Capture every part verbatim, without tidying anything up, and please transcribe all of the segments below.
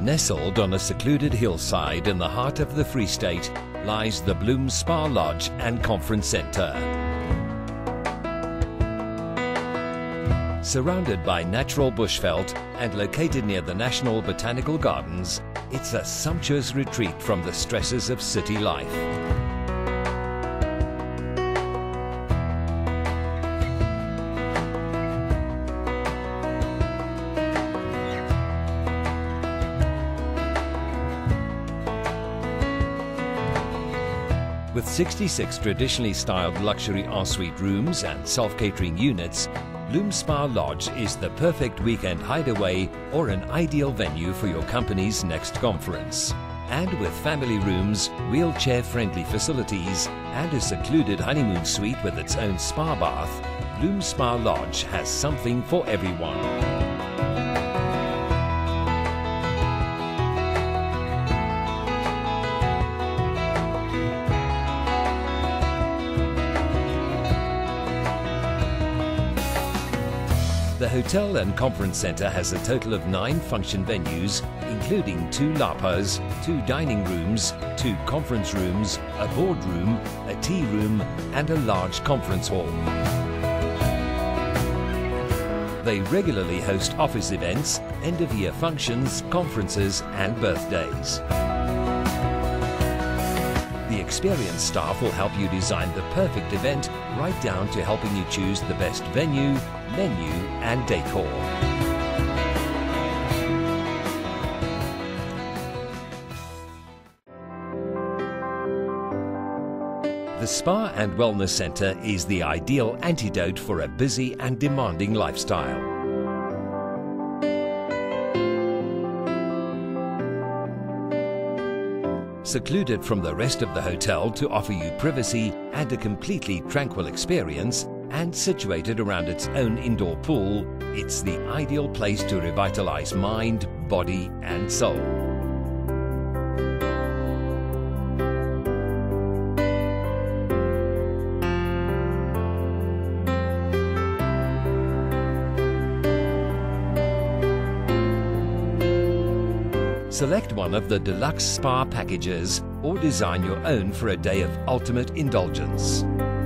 Nestled on a secluded hillside in the heart of the Free State lies the Bloem Spa Lodge and Conference Centre. Surrounded by natural bushveld and located near the National Botanical Gardens, it's a sumptuous retreat from the stresses of city life. With sixty-six traditionally styled luxury ensuite rooms and self-catering units, Bloem Spa Lodge is the perfect weekend hideaway or an ideal venue for your company's next conference. And with family rooms, wheelchair-friendly facilities, and a secluded honeymoon suite with its own spa bath, Bloem Spa Lodge has something for everyone. The hotel and conference centre has a total of nine function venues, including two lapas, two dining rooms, two conference rooms, a boardroom, a tea room, and a large conference hall. They regularly host office events, end-of-year functions, conferences, and birthdays. The experienced staff will help you design the perfect event, right down to helping you choose the best venue, menu, and decor. The Spa and Wellness Centre is the ideal antidote for a busy and demanding lifestyle. Secluded from the rest of the hotel to offer you privacy and a completely tranquil experience, and situated around its own indoor pool, it's the ideal place to revitalize mind, body, and soul. Select one of the deluxe spa packages or design your own for a day of ultimate indulgence.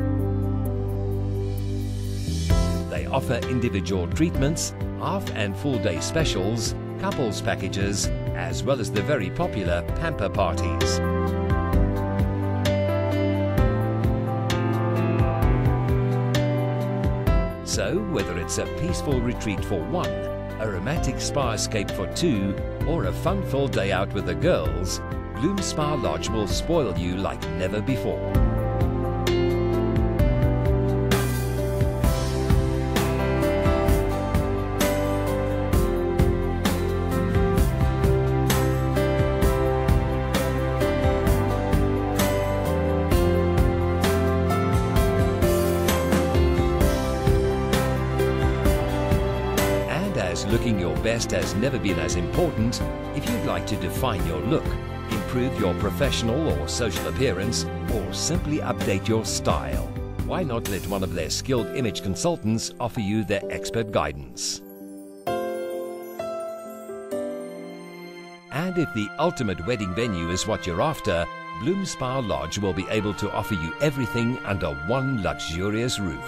They offer individual treatments, half and full day specials, couples packages, as well as the very popular pamper parties. So, whether it's a peaceful retreat for one, a romantic spa escape for two, or a fun-filled day out with the girls, Bloem Spa Lodge will spoil you like never before. Looking your best has never been as important. If you'd like to define your look, improve your professional or social appearance, or simply update your style, why not let one of their skilled image consultants offer you their expert guidance? And if the ultimate wedding venue is what you're after, Bloem Spa Lodge will be able to offer you everything under one luxurious roof.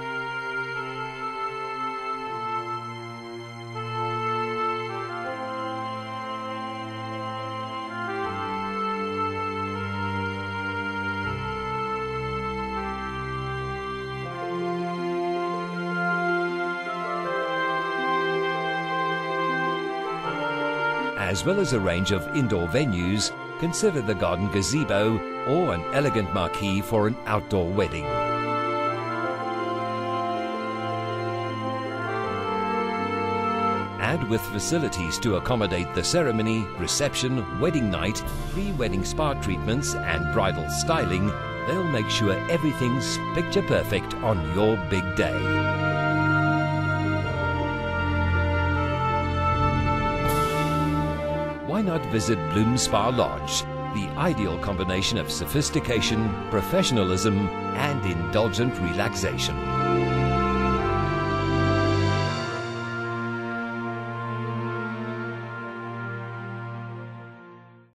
As well as a range of indoor venues, consider the garden gazebo or an elegant marquee for an outdoor wedding. And with facilities to accommodate the ceremony, reception, wedding night, pre-wedding spa treatments and bridal styling, they'll make sure everything's picture perfect on your big day. Why not visit Bloem Spa Lodge, the ideal combination of sophistication, professionalism, and indulgent relaxation?